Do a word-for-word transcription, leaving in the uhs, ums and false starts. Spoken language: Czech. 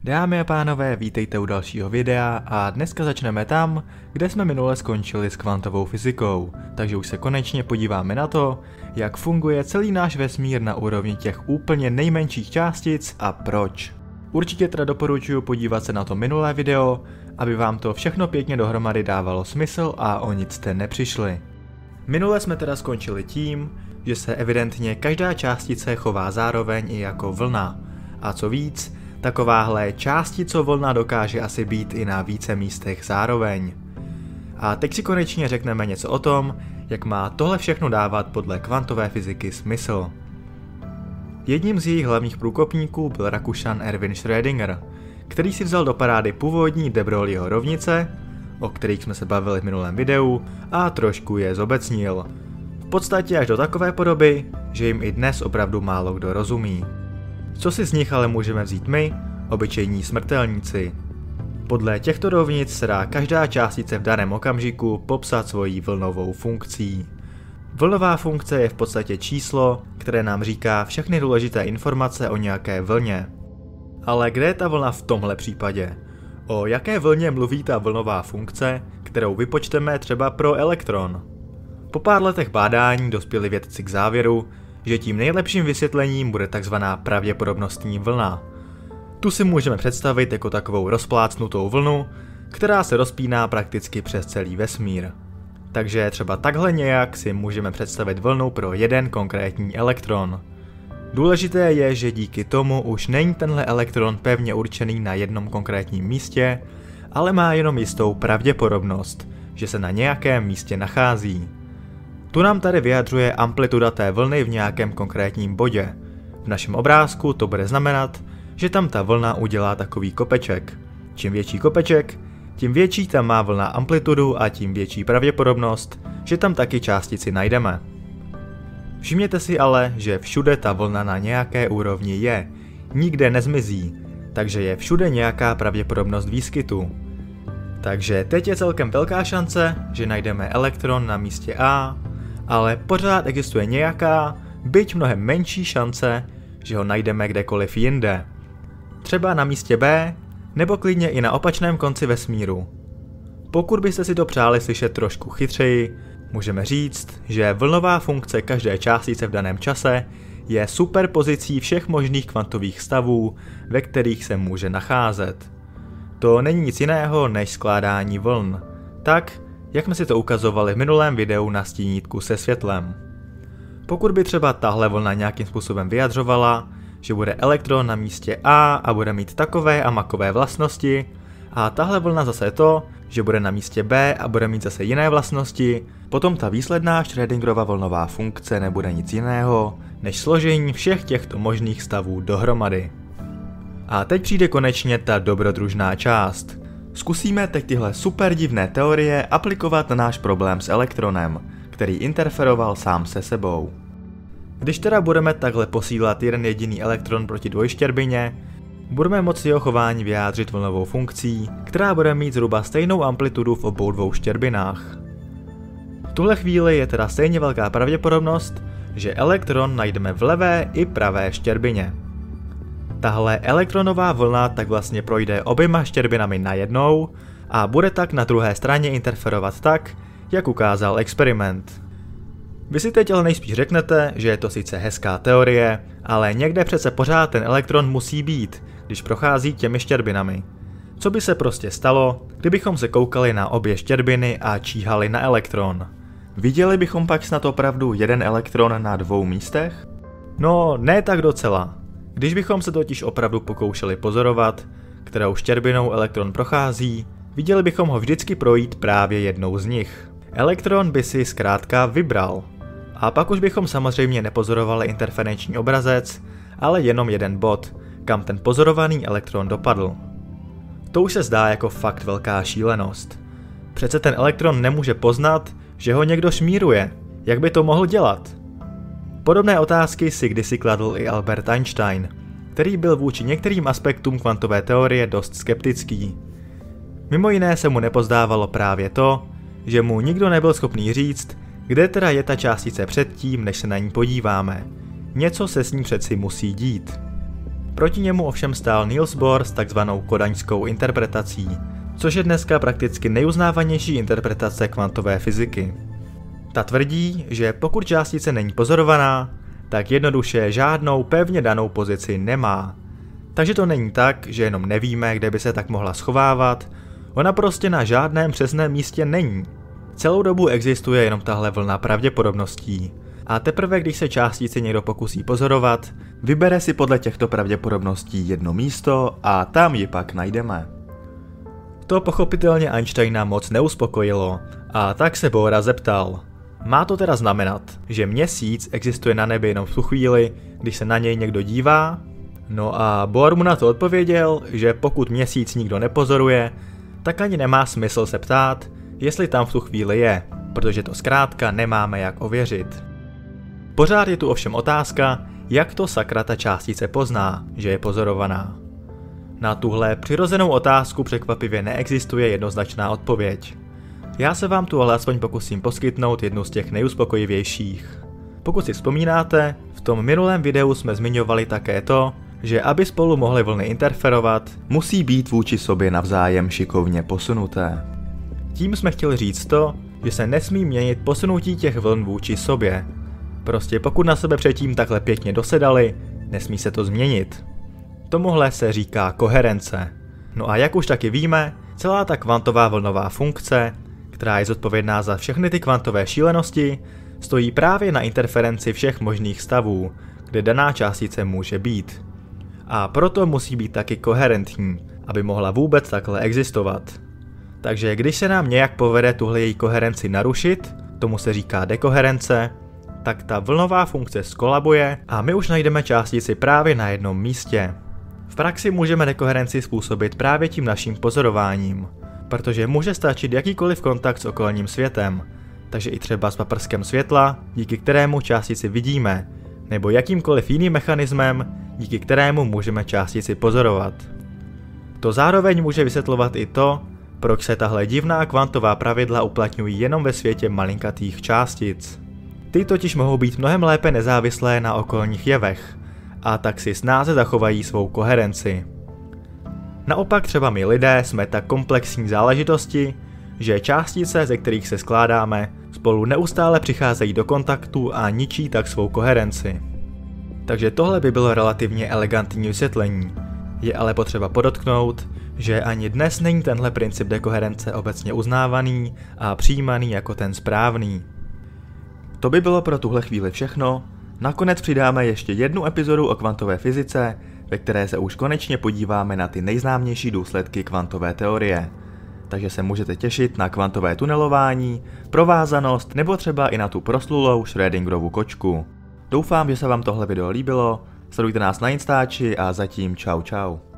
Dámy a pánové, vítejte u dalšího videa a dneska začneme tam, kde jsme minule skončili s kvantovou fyzikou, takže už se konečně podíváme na to, jak funguje celý náš vesmír na úrovni těch úplně nejmenších částic a proč. Určitě teda doporučuji podívat se na to minulé video, aby vám to všechno pěkně dohromady dávalo smysl a o nic jste nepřišli. Minule jsme teda skončili tím, že se evidentně každá částice chová zároveň i jako vlna. A co víc, takováhle částicovlna dokáže asi být i na více místech zároveň. A teď si konečně řekneme něco o tom, jak má tohle všechno dávat podle kvantové fyziky smysl. Jedním z jejich hlavních průkopníků byl Rakušan Erwin Schrödinger, který si vzal do parády původní de Broglieho rovnice, o kterých jsme se bavili v minulém videu, a trošku je zobecnil. V podstatě až do takové podoby, že jim i dnes opravdu málo kdo rozumí. Co si z nich ale můžeme vzít my, obyčejní smrtelníci? Podle těchto rovnic se dá každá částice v daném okamžiku popsat svojí vlnovou funkcí. Vlnová funkce je v podstatě číslo, které nám říká všechny důležité informace o nějaké vlně. Ale kde je ta vlna v tomhle případě? O jaké vlně mluví ta vlnová funkce, kterou vypočteme třeba pro elektron? Po pár letech bádání dospěli vědci k závěru, že tím nejlepším vysvětlením bude takzvaná pravděpodobnostní vlna. Tu si můžeme představit jako takovou rozplácnutou vlnu, která se rozpíná prakticky přes celý vesmír. Takže třeba takhle nějak si můžeme představit vlnu pro jeden konkrétní elektron. Důležité je, že díky tomu už není tenhle elektron pevně určený na jednom konkrétním místě, ale má jenom jistou pravděpodobnost, že se na nějakém místě nachází. Tu nám tady vyjadřuje amplituda té vlny v nějakém konkrétním bodě. V našem obrázku to bude znamenat, že tam ta vlna udělá takový kopeček. Čím větší kopeček, tím větší tam má vlna amplitudu a tím větší pravděpodobnost, že tam taky částici najdeme. Všimněte si ale, že všude ta vlna na nějaké úrovni je, nikde nezmizí, takže je všude nějaká pravděpodobnost výskytu. Takže teď je celkem velká šance, že najdeme elektron na místě A, ale pořád existuje nějaká, byť mnohem menší šance, že ho najdeme kdekoliv jinde. Třeba na místě B, nebo klidně i na opačném konci vesmíru. Pokud byste si to přáli slyšet trošku chytřeji, můžeme říct, že vlnová funkce každé částice v daném čase je superpozicí všech možných kvantových stavů, ve kterých se může nacházet. To není nic jiného než skládání vln, tak, jak jsme si to ukazovali v minulém videu na stínítku se světlem. Pokud by třeba tahle vlna nějakým způsobem vyjadřovala, že bude elektron na místě A a bude mít takové a makové vlastnosti, a tahle vlna zase to, že bude na místě B a bude mít zase jiné vlastnosti, potom ta výsledná Schrödingerova vlnová funkce nebude nic jiného, než složení všech těchto možných stavů dohromady. A teď přijde konečně ta dobrodružná část. Zkusíme teď tyhle super divné teorie aplikovat na náš problém s elektronem, který interferoval sám se sebou. Když teda budeme takhle posílat jeden jediný elektron proti dvojštěrbině, budeme moci jeho chování vyjádřit vlnovou funkcí, která bude mít zhruba stejnou amplitudu v obou dvou štěrbinách. V tuhle chvíli je teda stejně velká pravděpodobnost, že elektron najdeme v levé i pravé štěrbině. Tahle elektronová vlna tak vlastně projde oběma štěrbinami najednou a bude tak na druhé straně interferovat tak, jak ukázal experiment. Vy si teď ale nejspíš řeknete, že je to sice hezká teorie, ale někde přece pořád ten elektron musí být, když prochází těmi štěrbinami. Co by se prostě stalo, kdybychom se koukali na obě štěrbiny a číhali na elektron? Viděli bychom pak snad opravdu jeden elektron na dvou místech? No, ne tak docela. Když bychom se totiž opravdu pokoušeli pozorovat, kterou štěrbinou elektron prochází, viděli bychom ho vždycky projít právě jednou z nich. Elektron by si zkrátka vybral. A pak už bychom samozřejmě nepozorovali interferenční obrazec, ale jenom jeden bod, kam ten pozorovaný elektron dopadl. To už se zdá jako fakt velká šílenost. Přece ten elektron nemůže poznat, že ho někdo šmíruje. Jak by to mohl dělat? Podobné otázky si kdysi kladl i Albert Einstein, který byl vůči některým aspektům kvantové teorie dost skeptický. Mimo jiné se mu nepozdávalo právě to, že mu nikdo nebyl schopný říct, kde teda je ta částice předtím, než se na ní podíváme. Něco se s ní přeci musí dít. Proti němu ovšem stál Niels Bohr s takzvanou kodaňskou interpretací, což je dneska prakticky nejuznávanější interpretace kvantové fyziky. Ta tvrdí, že pokud částice není pozorovaná, tak jednoduše žádnou pevně danou pozici nemá. Takže to není tak, že jenom nevíme, kde by se tak mohla schovávat, ona prostě na žádném přesném místě není. Celou dobu existuje jenom tahle vlna pravděpodobností. A teprve když se částici někdo pokusí pozorovat, vybere si podle těchto pravděpodobností jedno místo a tam ji pak najdeme. To pochopitelně Einsteina moc neuspokojilo a tak se Bohra zeptal. Má to teda znamenat, že měsíc existuje na nebi jenom v tu chvíli, když se na něj někdo dívá? No a Bohr mu na to odpověděl, že pokud měsíc nikdo nepozoruje, tak ani nemá smysl se ptát, jestli tam v tu chvíli je, protože to zkrátka nemáme jak ověřit. Pořád je tu ovšem otázka, jak to sakra ta částice pozná, že je pozorovaná. Na tuhle přirozenou otázku překvapivě neexistuje jednoznačná odpověď. Já se vám tu ale aspoň pokusím poskytnout jednu z těch nejuspokojivějších. Pokud si vzpomínáte, v tom minulém videu jsme zmiňovali také to, že aby spolu mohly vlny interferovat, musí být vůči sobě navzájem šikovně posunuté. Tím jsme chtěli říct to, že se nesmí měnit posunutí těch vln vůči sobě. Prostě pokud na sebe předtím takhle pěkně dosedali, nesmí se to změnit. Tomuhle se říká koherence. No a jak už taky víme, celá ta kvantová vlnová funkce, která je zodpovědná za všechny ty kvantové šílenosti, stojí právě na interferenci všech možných stavů, kde daná částice může být. A proto musí být taky koherentní, aby mohla vůbec takhle existovat. Takže když se nám nějak povede tuhle její koherenci narušit, tomu se říká dekoherence, tak ta vlnová funkce skolabuje a my už najdeme částici právě na jednom místě. V praxi můžeme dekoherenci způsobit právě tím naším pozorováním, protože může stačit jakýkoliv kontakt s okolním světem, takže i třeba s paprskem světla, díky kterému částici vidíme, nebo jakýmkoliv jiným mechanismem, díky kterému můžeme částici pozorovat. To zároveň může vysvětlovat i to, proč se tahle divná kvantová pravidla uplatňují jenom ve světě malinkatých částic. Ty totiž mohou být mnohem lépe nezávislé na okolních jevech, a tak si snáze zachovají svou koherenci. Naopak třeba my lidé jsme tak komplexní záležitosti, že částice, ze kterých se skládáme, spolu neustále přicházejí do kontaktu a ničí tak svou koherenci. Takže tohle by bylo relativně elegantní vysvětlení. Je ale potřeba podotknout, že ani dnes není tenhle princip dekoherence obecně uznávaný a přijímaný jako ten správný. To by bylo pro tuhle chvíli všechno. Nakonec přidáme ještě jednu epizodu o kvantové fyzice, ve které se už konečně podíváme na ty nejznámější důsledky kvantové teorie. Takže se můžete těšit na kvantové tunelování, provázanost nebo třeba i na tu proslulou Schrödingerovu kočku. Doufám, že se vám tohle video líbilo, sledujte nás na Instači a zatím čau čau.